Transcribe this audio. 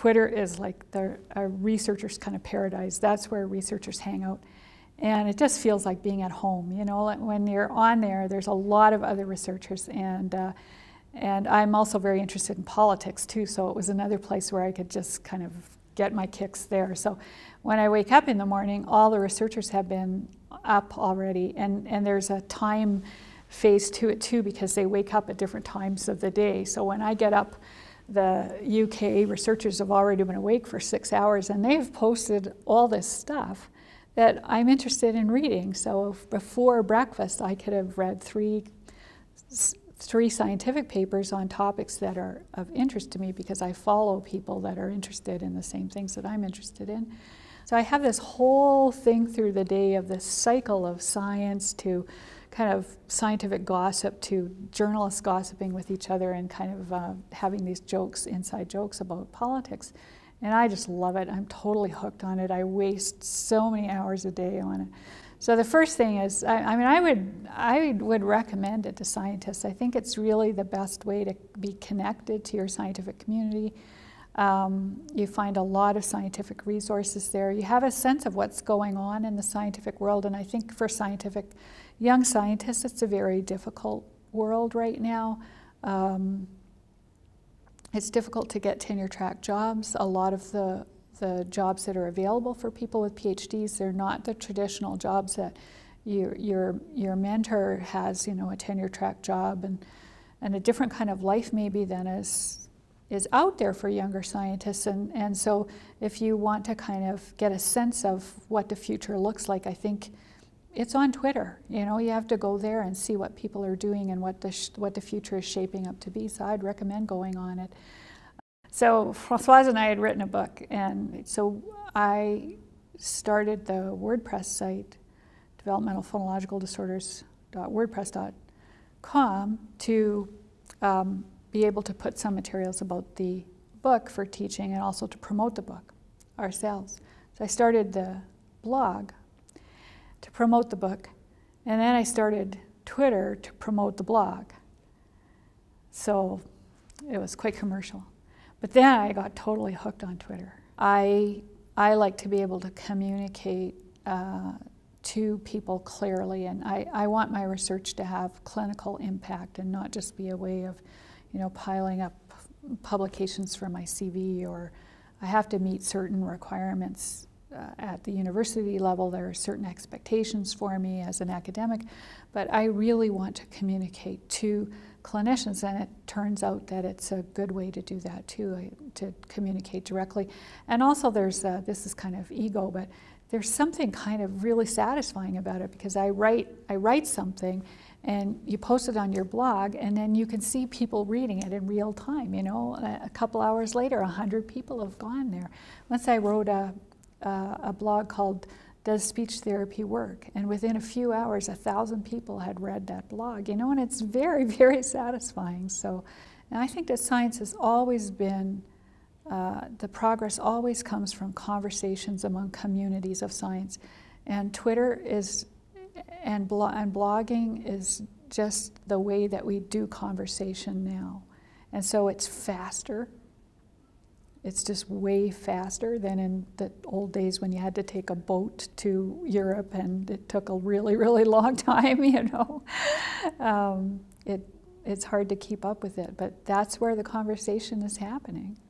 Twitter is like a researcher's kind of paradise. That's where researchers hang out. And it just feels like being at home, you know. When you're on there, there's a lot of other researchers, and I'm also very interested in politics too, so it was another place where I could just kind of get my kicks there. So when I wake up in the morning, all the researchers have been up already, and there's a time phase to it too, because they wake up at different times of the day. So when I get up, the UK researchers have already been awake for 6 hours, and they've posted all this stuff that I'm interested in reading. So before breakfast, I could have read three scientific papers on topics that are of interest to me, because I follow people that are interested in the same things that I'm interested in. So I have this whole thing through the day of this cycle of science to kind of scientific gossip to journalists gossiping with each other and kind of having these jokes, inside jokes about politics. And I just love it. I'm totally hooked on it. I waste so many hours a day on it. So the first thing is, I would recommend it to scientists. I think it's really the best way to be connected to your scientific community. You find a lot of scientific resources there. You have a sense of what's going on in the scientific world, and I think for young scientists, it's a very difficult world right now. It's difficult to get tenure-track jobs. A lot of the jobs that are available for people with PhDs, they're not the traditional jobs that your mentor has, you know, a tenure-track job and a different kind of life maybe than is out there for younger scientists. And so if you want to kind of get a sense of what the future looks like, I think it's on Twitter. You know, you have to go there and see what people are doing and what the future is shaping up to be. So I'd recommend going on it. So Françoise and I had written a book, and so I started the WordPress site, developmentalphonologicaldisorders.wordpress.com, to be able to put some materials about the book for teaching and also to promote the book ourselves. So I started the blog to promote the book, and then I started Twitter to promote the blog. So it was quite commercial. But then I got totally hooked on Twitter. I like to be able to communicate to people clearly, and I want my research to have clinical impact and not just be a way of, you know, piling up publications for my CV, or I have to meet certain requirements at the university level. There are certain expectations for me as an academic, but I really want to communicate to clinicians, and it turns out that it's a good way to do that too, to communicate directly. And also there's, this is kind of ego, but there's something kind of really satisfying about it, because I write something and you post it on your blog, and then you can see people reading it in real time. You know, a couple hours later, 100 people have gone there. Once I wrote a blog called Does Speech Therapy Work? And within a few hours, 1,000 people had read that blog, you know, and it's very, very satisfying. So, and I think that science has always been, the progress always comes from conversations among communities of science. And Twitter is, and blogging is just the way that we do conversation now. And so it's faster. It's just way faster than in the old days when you had to take a boat to Europe and it took a really, really long time, you know. It's hard to keep up with it, but that's where the conversation is happening.